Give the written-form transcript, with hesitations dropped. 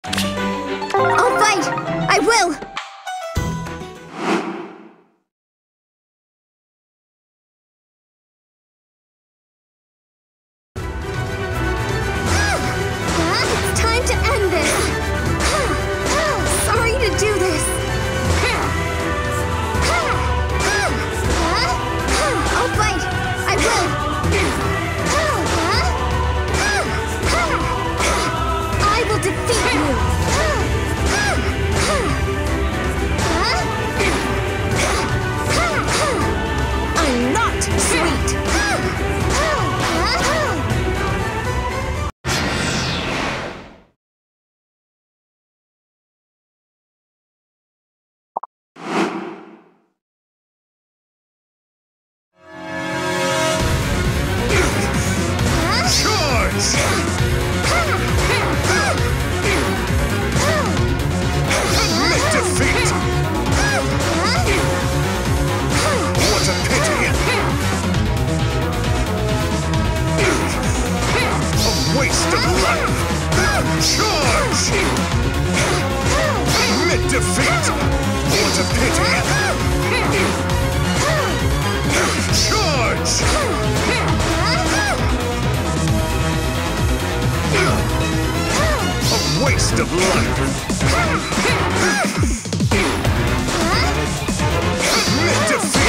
I'll fight! I will! It's time to end this! Sorry to do this! I'll fight! I will! I will defeat you! I'm not sweet! Defeat! What a pity! Charge! A waste of life! Defeat!